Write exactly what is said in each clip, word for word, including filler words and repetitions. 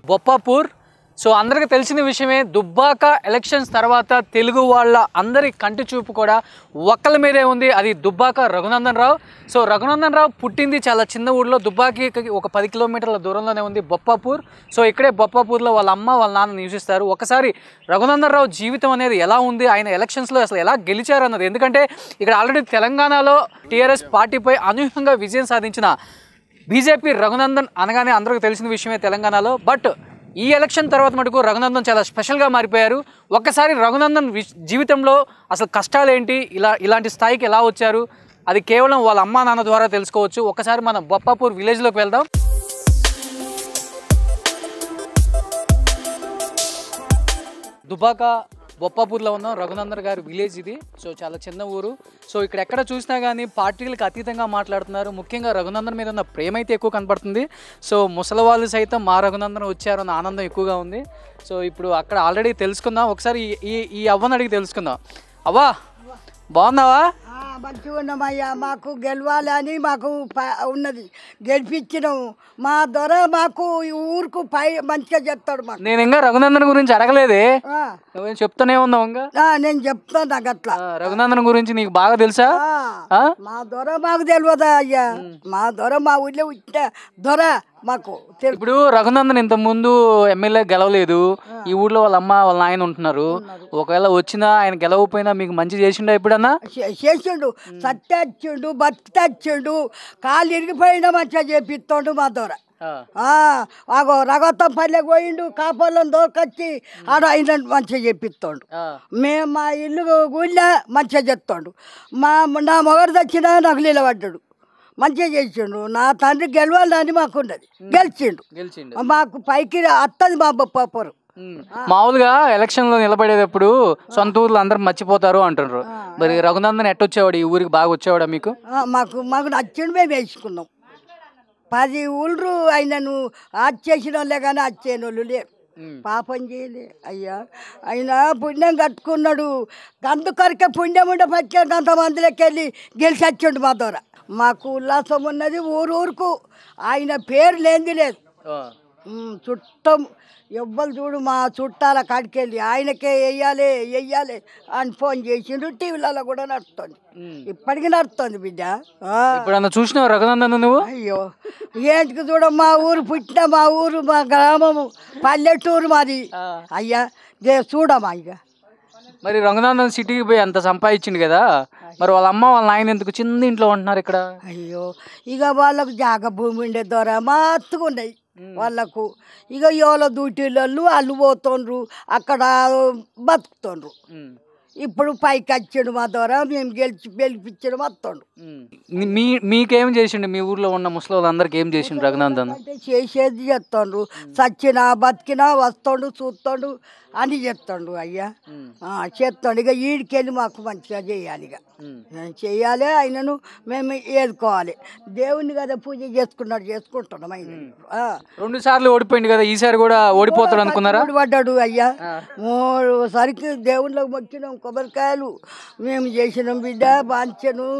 Boppapur. So అందరికీ తెలిసిన విషయమే, దుబ్బాక ఎలక్షన్స్ తర్వాత తెలుగు వాళ్ళ అందరి కంటి చూపు కూడా ఒక్కల మీదే ఉంది, అది దుబ్బాక రఘునందన్ రావు. సో రఘునందన్ రావు పుట్టింది చాలా చిన్న ఊళ్ళో, దుబ్బాకి ఒక పది కిలోమీటర్ల దూరంలోనే ఉంది బొప్పాపూర్. సో ఇక్కడే బొప్పాపూర్లో వాళ్ళ అమ్మ వాళ్ళ నాన్న నివసిస్తారు. ఒకసారి రఘునందన్ రావు జీవితం అనేది ఎలా ఉంది, ఆయన ఎలక్షన్స్లో అసలు ఎలా గెలిచారు అన్నది, ఎందుకంటే ఇక్కడ ఆల్రెడీ తెలంగాణలో టీఆర్ఎస్ పార్టీపై అనూహ్యంగా విజయం సాధించిన బీజేపీ రఘునందన్ అనగానే అందరికీ తెలిసిన విషయమే తెలంగాణలో. బట్ ఈ ఎలక్షన్ తర్వాత మటుకు రఘునందన్ చాలా స్పెషల్గా మారిపోయారు. ఒక్కసారి రఘునందన్ జీవితంలో అసలు కష్టాలు ఏంటి, ఇలా ఇలాంటి స్థాయికి ఎలా వచ్చారు, అది కేవలం వాళ్ళ అమ్మా నాన్న ద్వారా తెలుసుకోవచ్చు. ఒకసారి మనం బొప్పాపూర్ విలేజ్లోకి వెళ్దాం. దుబ్బాక బొప్పాపూర్లో ఉన్నాం, రఘునందన్ గారి విలేజ్ ఇది. సో చాలా చిన్న ఊరు. సో ఇక్కడ ఎక్కడ చూసినా కానీ పార్టీలకు అతీతంగా మాట్లాడుతున్నారు. ముఖ్యంగా రఘునందన్ మీద ఉన్న ప్రేమ అయితే ఎక్కువ కనపడుతుంది. సో ముసలి వాళ్ళు సైతం మా రఘునందన్ వచ్చారు అన్న ఆనందం ఎక్కువగా ఉంది. సో ఇప్పుడు అక్కడ ఆల్రెడీ తెలుసుకుందాం. ఒకసారి ఈ ఈ అవ్వని అడిగి తెలుసుకుందాం. అవ్వా బాగున్నావా? మంచిగా ఉన్నామయ్యా, మాకు గెలవాలని మాకు ఉన్నది, గెలిపించినాము. మా దొర మాకు ఈ ఊరుకు పై మంచిగా చెప్తాడు మాకు. నేను ఇంకా రఘునందన్ గురించి అడగలేదే, నువ్వేం చెప్తానే ఉన్నావు ఇంకా? నేను చెప్తాను నాకు అట్లా. రఘునందన్ గురించి నీకు బాగా తెలుసా? మా దొర మాకు తెలియదా అయ్యా, మా దొర మా ఊళ్ళో వచ్చిన దొర మాకు. ఇప్పుడు రఘునందన్ ఇంత ముందు ఎమ్మెల్యే గెలవలేదు, ఈ ఊర్లో వాళ్ళ అమ్మ వాళ్ళ నాయన ఉంటున్నారు. ఒకవేళ వచ్చినా ఆయన గెలవకపోయినా మీకు మంచి చేసిండు ఎప్పుడన్నా? చేసిండు, సత్యచ్చిండు, బతికిచ్చిండు, కాళ్ళు ఇరిగిపోయినా మంచిగా చేపిస్తాడు మా దొర. అగో రగతం పల్లెకి పోయిండు, కాపర్లను దోకొచ్చి ఆడ ఆయన మంచిగా చెప్పిస్తాడు. మేము మా ఇల్లు ఊళ్ళో మంచిగా చెప్తాడు. మా నా మొగడు తెచ్చినా నాకు నిలబడ్డాడు, మంచిగా చేసిండు. నా తండ్రి గెలవాలని మాకున్నది, గెలిచిండు. మాకు పైకి అత్తది మా బొప్పాపూర్. మామూలుగా ఎలక్షన్ లో నిలబడేటప్పుడు సొంత ఊర్లో అందరు మర్చిపోతారు అంటారు. మరి రఘునందన్ ఎట్టొచ్చేవాడు, ఈ ఊరికి బాగా వచ్చేవాడా మీకు? మాకు మాకు నచ్చిండు, మేము వేసుకున్నాం. పది ఊళ్ళు ఆయనను ఆచేసిన వాళ్ళే కానీ వచ్చేన వాళ్ళు లేరు, పాపం చేయలే అయ్యా. ఆయన పుణ్యం కట్టుకున్నాడు, అందుకొరకే పుణ్యం ఉండే పచ్చాడు, అంతమందిలోకి వెళ్ళి గెలిచి వచ్చిండు మా ద్వారా. మాకు ఉల్లాసం ఉన్నది, ఊరు ఊరుకు ఆయన పేరు లేనిది లేదు. చుట్టం ఎవ్వరు చూడు మా చుట్టాల కాడికెళ్ళి ఆయనకే వెయ్యాలి వెయ్యాలి అని ఫోన్ చేసిండు. టీవీలలో కూడా నడుస్తుంది, ఇప్పటికీ నడుస్తుంది బిడ్డ. ఇప్పుడు చూసినావు రఘునందన్ నువ్వు? అయ్యో ఏంటికి చూడ, మా ఊరు పుట్టిన మా ఊరు మా గ్రామము పల్లెటూరు మాది అయ్యా, దే చూడమా ఇక. మరి రఘునందన్ సిటీకి పోయి అంత సంపాదించిండు కదా, మరి వాళ్ళ అమ్మ వాళ్ళ నాయన ఎందుకు చిన్న ఇంట్లో ఉంటున్నారు ఇక్కడ? అయ్యో ఇక వాళ్ళకు జాగ భూమి ఉండే ద్వారా మస్తుగా ఉన్నాయి వాళ్ళకు. ఇక ఎవరో డ్యూటీలలో వాళ్ళు పోతుండ్రు, అక్కడ బతుకుతుండ్రు. ఇప్పుడు పైకి వచ్చాడు మా ద్వారా, మేము గెలిచి గెలిపించడం వస్తుండు. మీ మీకేం చేసిండు, మీ ఊర్లో ఉన్న ముసలి వాళ్ళందరికి ఏం చేసిండు రఘునందన్? అంటే చేసేది చేస్తుండ్రు, చచ్చినా బతికినా వస్తుండు, చూస్తుండు అని చెప్తాడు అయ్యా. చేస్తాడు ఇక ఈడికెళ్ళి మాకు మంచిగా చేయాలి, ఇక చేయాలి. ఆయనను మేము ఏదుకోవాలి, దేవుణ్ణి కదా పూజ చేసుకున్నాడు, చేసుకుంటున్నాం. ఆయన రెండు సార్లు ఓడిపోయింది కదా, ఈసారి కూడా ఓడిపోతాడు అనుకున్నారా? ఓడిపడ్డాడు అయ్యా. మూడు సరికి దేవుళ్ళకి మొక్కినాం, కొబ్బరికాయలు మేము చేసినాం బిడ్డ. బాంచను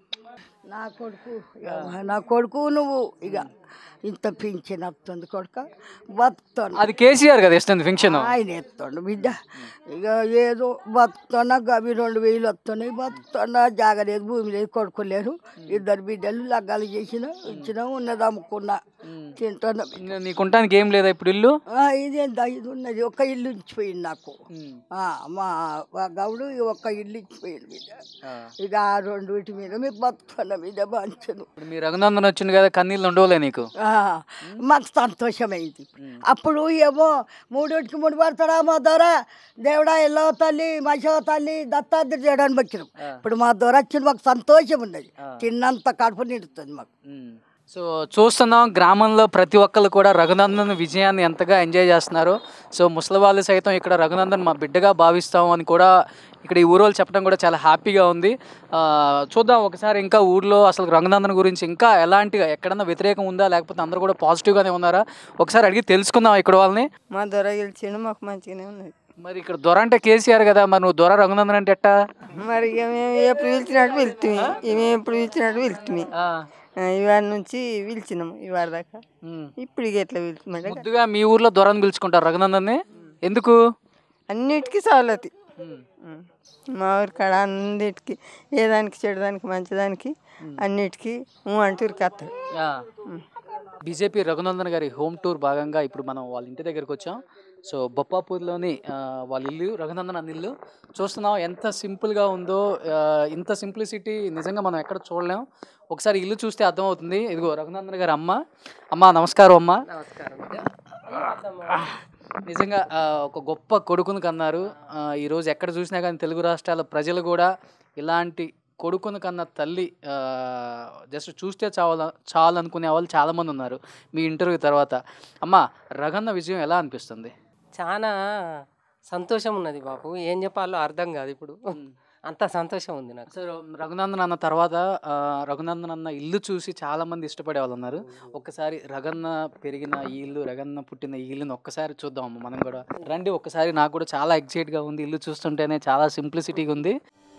నా కొడుకు, నా కొడుకు నువ్వు ఇక ఇంత పింఛన్ వస్తుంది కొడుక, బతుకుతాను. అది కేసీఆర్ కదా ఇస్తుంది పింఛన్, ఆయన ఎత్తాడు బిడ్డ. ఇక ఏదో బతుకుతున్నా, గవి రెండు వేలు వస్తున్నాయి, బతుకుతున్నా. జాగలేదు, భూమి లేదు, కొడుకు లేరు, ఇద్దరు బిడ్డలు లగ్గాలు చేసిన ఇచ్చిన, ఉన్నది అమ్ముకున్నా, తింటున్నా. నీకుంటానికి ఏం లేదా ఇప్పుడు ఇల్లు? ఇదేందా ఇది ఉన్నది, ఒక్క ఇల్లు ఇచ్చిపోయింది నాకు. మా గౌడు ఒక్క ఇల్లు ఇచ్చిపోయింది బిడ్డ. ఇక ఆ రెండు వీటి మీద మీకు బతుకుతున్నా బిడ్డ. బాంచను మీ రఘునందన్ వచ్చింది కదా, కన్నీళ్ళు ఉండవులే నీకు? మాకు సంతోషమైంది. అప్పుడు ఏమో మూడింటికి మూడు పడతాడా మా ద్వారా, దేవుడా ఎల్లో తల్లి మశో తల్లి దత్తాద్రి చేయడానికి వచ్చినాం. ఇప్పుడు మా ద్వారా వచ్చింది, మాకు సంతోషం ఉన్నది, తిన్నంత కడుపు నిండుతుంది మాకు. సో చూస్తున్నాం గ్రామంలో ప్రతి ఒక్కరు కూడా రఘునందన్ విజయాన్ని ఎంతగా ఎంజాయ్ చేస్తున్నారు. సో ముసలి వాళ్ళు సైతం ఇక్కడ రఘునందన్ మా బిడ్డగా భావిస్తాం అని కూడా ఇక్కడ ఈ ఊరోళ్ళు చెప్పడం కూడా చాలా హ్యాపీగా ఉంది. చూద్దాం ఒకసారి ఇంకా ఊర్లో అసలు రఘునందన్ గురించి ఇంకా ఎలాంటి ఎక్కడన్నా వ్యతిరేకం ఉందా, లేకపోతే అందరూ కూడా పాజిటివ్గానే ఉన్నారా, ఒకసారి అడిగి తెలుసుకుందాం ఇక్కడ వాళ్ళని. మా దొర గెలిచిండు, మాకు మంచిగానే ఉన్నది. మరి ఇక్కడ దొర అంటే కేసీఆర్ కదా, మరి నువ్వు దొర రఘునందన్ అంటే ఎట్టా? మరి ఇక మేము ఎప్పుడు పిలిచినట్టు పిలుస్తుంది, మేము ఎప్పుడు పిలిచినట్టు పిలుస్తుంది. ఇవాళ నుంచి పిలిచినాము ఇవాళ దాకా. ఇప్పుడు ఇక ఎట్లా పిలుచుమంటే ముద్దుగా మీ ఊర్లో దొరని పిలుచుకుంటారు రఘునందన్ని, ఎందుకు? అన్నిటికీ సవలతి మా ఊరి కాడ అన్నిటికీ, ఏ దానికి చెడుదానికి మంచిదానికి అన్నిటికీ అంటూ ఉరికేస్తాడు. బీజేపీ రఘునందన్ గారి హోమ్ టూర్ భాగంగా ఇప్పుడు మనం వాళ్ళ ఇంటి దగ్గరికి వచ్చాం. సో బొప్పాపూర్లోని వాళ్ళ ఇల్లు, రఘునందన్ అన్న ఇల్లు చూస్తున్నాం. ఎంత సింపుల్గా ఉందో, ఇంత సింప్లిసిటీ నిజంగా మనం ఎక్కడ చూడలేం. ఒకసారి ఇల్లు చూస్తే అర్థమవుతుంది. ఇదిగో రఘునందన్ గారి అమ్మ. అమ్మ నమస్కారం. అమ్మ నిజంగా ఒక గొప్ప కొడుకుని కన్నారు. ఈరోజు ఎక్కడ చూసినా కానీ తెలుగు రాష్ట్రాల ప్రజలు కూడా ఇలాంటి కొడుకుని కన్నా తల్లి జస్ట్ చూస్తే చావాల చాలు అనుకునే వాళ్ళు చాలామంది ఉన్నారు మీ ఇంటర్వ్యూ తర్వాత. అమ్మ, రఘన్న విజయం ఎలా అనిపిస్తుంది? చాలా సంతోషం ఉన్నది బాబు, ఏం చెప్పాలో అర్థం కాదు ఇప్పుడు, అంత సంతోషం ఉంది నాకు. సో రఘునందన్ అన్న తర్వాత రఘునందన్ అన్న ఇల్లు చూసి చాలామంది ఇష్టపడే వాళ్ళు ఉన్నారు. ఒక్కసారి రఘన్న పెరిగిన ఈ ఇల్లు, రఘన్న పుట్టిన ఈ ఇల్లుని ఒక్కసారి చూద్దాం అమ్మ మనం కూడా. రండి ఒక్కసారి, నాకు కూడా చాలా ఎక్సైట్గా ఉంది. ఇల్లు చూస్తుంటేనే చాలా సింప్లిసిటీగా ఉంది.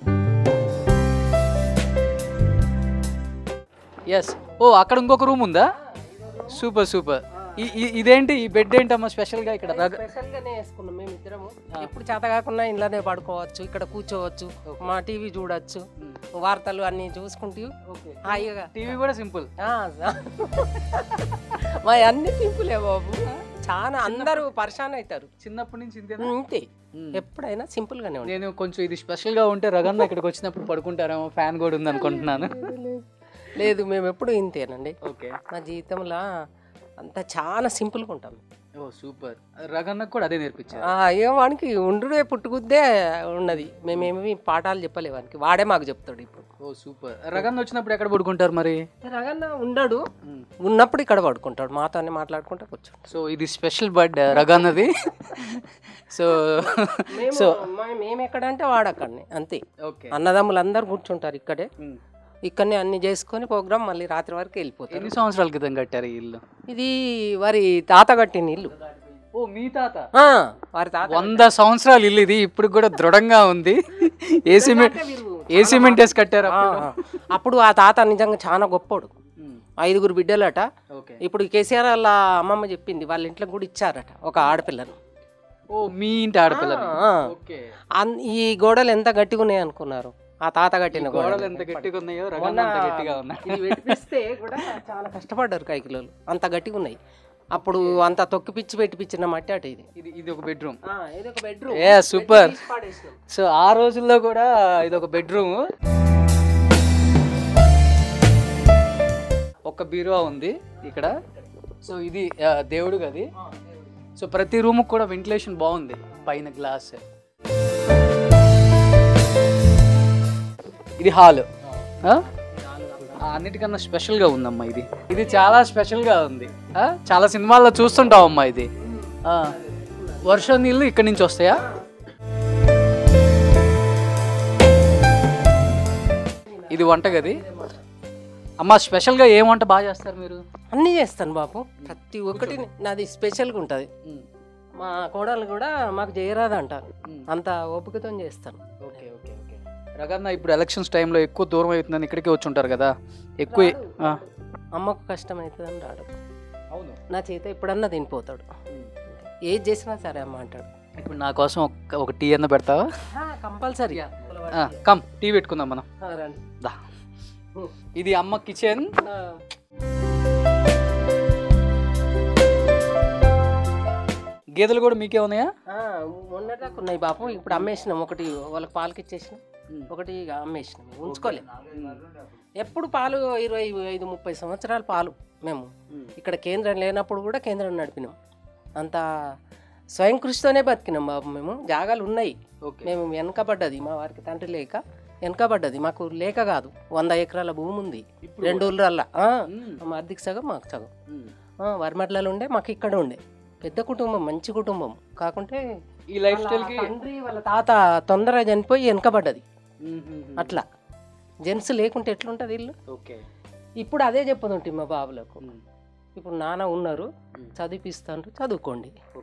ఎస్, ఓ అక్కడ ఇంకొక రూమ్ ఉందా? Super super. ఇదేంటి, ఈ బెడ్ ఏంటమ్మా స్పెషల్గా? ఇక్కడ స్పెషల్గానే వేసుకున్నాం మేము ఇద్దరము. ఎప్పుడు చేత కాకుండా ఇంట్లోనే పడుకోవచ్చు, ఇక్కడ కూర్చోవచ్చు, మా టీవీ చూడొచ్చు, వార్తలు అన్ని చూసుకుంటూ హాయిగా. టీవీ కూడా సింపుల్, మా అన్ని సింపులే బాబు. చాలా అందరూ పరిశాన్ అవుతారు. చిన్నప్పటి నుంచి ఇంతే, ఎప్పుడైనా సింపుల్ గానే ఉంటుంది. నేను కొంచెం ఇది స్పెషల్ గా ఉంటే రఘన్న ఇక్కడికి వచ్చినప్పుడు పడుకుంటారేమో, ఫ్యాన్ కూడా ఉంది అనుకుంటున్నాను. లేదు, మేము ఎప్పుడు ఇంతేనండి. ఓకే, మా జీవితంలో అంతా చాలా సింపుల్గా ఉంటాం. ఓ సూపర్. రఘన్నకు కూడా అదే నేర్పించారు? ఏం వానికి ఉండుడే పుట్టుకుద్దే ఉన్నది, మేమేమి పాఠాలు చెప్పలే వానికి, వాడే మాకు చెప్తాడు ఇప్పుడు. ఓ సూపర్. రఘన్న వచ్చినప్పుడు ఎక్కడ పడుకుంటారు మరి? రఘన్న ఉండడు, ఉన్నప్పుడు ఇక్కడ పడుకుంటాడు, మాతోనే మాట్లాడుకుంటా కూర్చోండి. సో ఇది స్పెషల్ బర్డ్ రఘన్నది. సో సో మేము ఎక్కడంటే వాడక్కడనే అంతే. ఓకే, అన్నదమ్ములు అందరు కూర్చుంటారు ఇక్కడే, ఇక్కడనే అన్ని చేసుకొని ప్రోగ్రామ్ మళ్ళీ రాత్రి వరకు వెళ్ళిపోతారు. ఎన్ని సంవత్సరాల క్రితం కట్టారు ఈ ఇల్లు? ఇది వారి తాత కట్టిన ఇల్లు. ఓ మీ తాత? వారి తాత వంద సంవత్సరాల ఇల్లు ఇది, ఇప్పుడు కూడా దృఢంగా ఉంది. ఏ సిమెంట్ ఏ సిమెంట్ వేసి కట్టారు అప్పుడు? ఆ తాత నిజంగా చాలా గొప్పోడు, ఐదుగురు బిడ్డలట. ఇప్పుడు కేసీఆర్ వాళ్ళ అమ్మమ్మ చెప్పింది వాళ్ళ ఇంట్లో కూడా ఇచ్చారట ఒక ఆడపిల్లను. ఓ మీ ఇంటి ఆడపిల్ల? ఈ గోడలు ఎంత గట్టిగా ఉన్నాయి అనుకున్నారు? ఆ తాత కట్టిన గోడలు ఎంత గట్టిగా ఉన్నాయో రఘన్న అంత గట్టిగా ఉన్నాయి. కూడా చాలా కష్టపడ్డారు కైకిలోలు, అంత గట్టిగా ఉన్నాయి. అప్పుడు అంత తొక్కి పిచ్చి పెట్టి పిచ్చిన మట్టి అట. ఇది ఇది ఇది ఒక బెడ్రూమ్. ఇది ఒక బెడ్రూమ్. ఏ సూపర్. సో ఆ రోజుల్లో కూడా ఇది ఒక బెడ్రూమ్. ఒక బీరువా ఉంది ఇక్కడ. సో ఇది దేవుడు గది. సో ప్రతి రూమ్ కూడా వెంటిలేషన్ బాగుంది, పైన గ్లాస్. ఇది హాల్, అన్నిటికన్నా స్పెషల్గా ఉందమ్మా ఇది. ఇది చాలా స్పెషల్గా ఉంది, చాలా సినిమాల్లో చూస్తుంటాం అమ్మా ఇది. వర్షం నీళ్ళు ఇక్కడి నుంచి వస్తాయా? ఇది వంటగది. అమ్మ స్పెషల్గా ఏం వంట బాగా చేస్తారు మీరు? అన్నీ చేస్తాను బాబు, ప్రతి ఒక్కటి నాది స్పెషల్గా ఉంటుంది. మా కోడలు కూడా మాకు చేయరాదు అంటారు, అంత ఓపికతో చేస్తాను. Okay okay okay. రఘన్న ఇప్పుడు ఎలక్షన్స్ టైంలో ఎక్కువ దూరం అవుతుందని ఇక్కడికి వచ్చి ఉంటారు కదా, ఎక్కువ అమ్మకు కష్టం అవుతుందని రాడు. అవును, నా చేత ఎప్పుడన్నా తినిపోతాడు, ఏది చేసినా సరే అమ్మ అంటాడు. ఇప్పుడు నా కోసం ఒక ఒక టీ అన్న పెడతావా? కంపల్సరీ. కమ్ టీ పెట్టుకుందాం మనం. రండి. దా, ఇది అమ్మ కిచెన్. గేదెలు కూడా మీకే ఉన్నాయా? మొన్నటిదాకా ఉన్నాయి బాపు, ఇప్పుడు అమ్మేసినాం. ఒకటి వాళ్ళకి పాలకి ఇచ్చేసినాం, ఒకటి అమ్మేసినాం, ఉంచుకోలేము. ఎప్పుడు పాలు ఇరవై ఐదు ముప్పై సంవత్సరాలు పాలు. మేము ఇక్కడ కేంద్రం లేనప్పుడు కూడా కేంద్రం నడిపినాం, అంత స్వయం కృషితోనే బతికినాం బాబు. మేము జాగాలు ఉన్నాయి, మేము వెనకబడ్డది, మా వారికి తండ్రి లేక వెనకబడ్డది, మాకు లేక కాదు. వంద ఎకరాల భూమి ఉంది రెండు ఊళ్ళల్లా. మా అద్దెకి సగం మాకు సగం. వరిమట్లలో ఉండే, మాకు ఇక్కడ ఉండే. పెద్ద కుటుంబం, మంచి కుటుంబం. కాకుంటే ఈ లైఫ్ స్టైల్ కి తండ్రి వాళ్ళ తాత తొందరగా చనిపోయి వెనకబడ్డది. అట్లా జెంట్స్ లేకుంటే ఎట్లుంటది ఇల్లు. ఇప్పుడు అదే చెప్పదుంటే మా బాబులకు, ఇప్పుడు నాన్న ఉన్నారు, చదివిపిస్తాను, చదువుకోండి.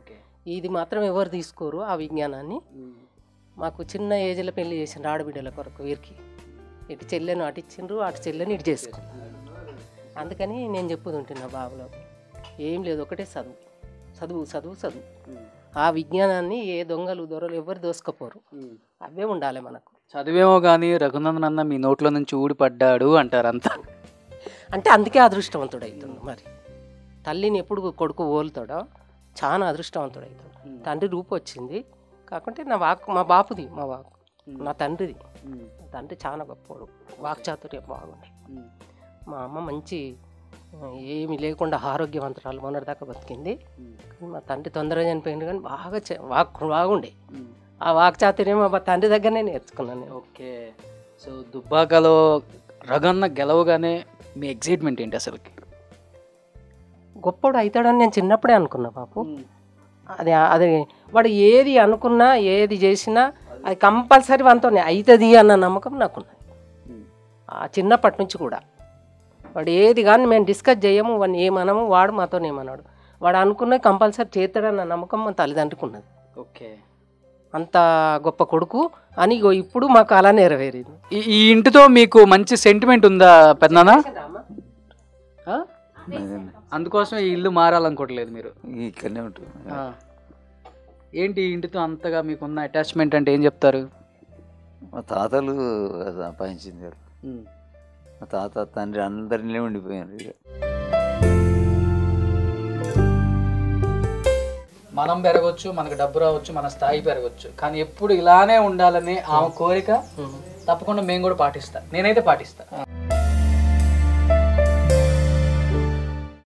ఇది మాత్రం ఎవరు తీసుకోరు ఆ విజ్ఞానాన్ని. మాకు చిన్న ఏజ్లో పెళ్లి చేసిండ్రు ఆడబిడ్డల కొరకు వీరికి. ఇటు చెల్లెను అటు ఇచ్చిండ్రు, అటు చెల్లెని ఇటు చేసుకున్నారు. అందుకని నేను చెప్పుతుంటున్నా బాబులో ఏం లేదు, ఒకటే చదువు చదువు చదువు చదువు. ఆ విజ్ఞానాన్ని ఏ దొంగలు దొరలు ఎవరు దోసుకపోరు, అవే ఉండాలి మనకు. చదివేమో కానీ రఘునందన్ అన్న మీ నోట్లో నుంచి ఊడిపడ్డాడు అంటారు అంతా. అంటే అందుకే అదృష్టవంతుడు అవుతుంది. మరి తల్లిని ఎప్పుడు కొడుకు ఓలుతాడో చాలా అదృష్టవంతుడు అవుతాడు. తండ్రి రూపు వచ్చింది కాకుంటే నా వాక్ మా బాపుది, మా వాక్ నా తండ్రిది. తండ్రి చాలా గొప్పవాడు, వాక్చాతుర్యం బాగుంది. మా అమ్మ మంచి ఏమి లేకుండా ఆరోగ్యవంతురాలు మొన్నటిదాకా బతికింది. మా తండ్రి తొందరగా చనిపోయింది కానీ బాగా వాక్ బాగుండే. ఆ వాక్చాతుర్యం మా తండ్రి దగ్గరనే నేర్చుకున్నాను. ఓకే. సో దుబ్బాకలో రఘన్న గెలవగానే మీ ఎక్సైట్మెంట్ ఏంటి అసలుకి? గొప్పవాడు అవుతాడని నేను చిన్నప్పుడే అనుకున్నా బాపు. అది అది వాడు ఏది అనుకున్నా ఏది చేసినా అది కంపల్సరీ వానితోనే అవుతుంది అన్న నమ్మకం నాకున్నది ఆ చిన్నప్పటి నుంచి కూడా. వాడు ఏది కానీ మేము డిస్కస్ చేయము, వాడిని ఏమనము, వాడు మాతో ఏమన్నాడు. వాడు అనుకున్న కంపల్సరీ చేస్తాడన్న నమ్మకం మా తల్లిదండ్రికి ఉన్నది. ఓకే. అంత గొప్ప కొడుకు అని ఇప్పుడు మాకు అలా నెరవేరింది. ఈ ఇంటితో మీకు మంచి సెంటిమెంట్ ఉందా పెద్దనా? అందుకోసం ఈ ఇల్లు మారాలనుకోవట్లేదు మీరు? ఇక్కడనే ఉంటుంది. ఏంటి ఈ ఇంటితో అంతగా మీకున్న అటాచ్మెంట్ అంటే ఏం చెప్తారు? మా తాతలు సంపాదించింది కదా, మా తాత తండ్రి అందరినీ ఉండిపోయారు. ఇక మనం పెరగచ్చు, మనకు డబ్బు రావచ్చు, మన స్థాయి పెరగచ్చు, కానీ ఎప్పుడు ఇలానే ఉండాలని ఆమె కోరిక తప్పకుండా మేము కూడా పాటిస్తా, నేనైతే పాటిస్తా.